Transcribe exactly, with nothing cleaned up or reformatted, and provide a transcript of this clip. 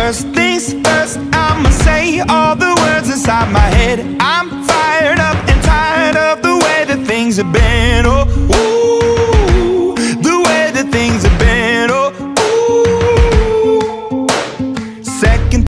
First things first, I'ma say all the words inside my head. I'm fired up and tired of the way that things have been. Oh,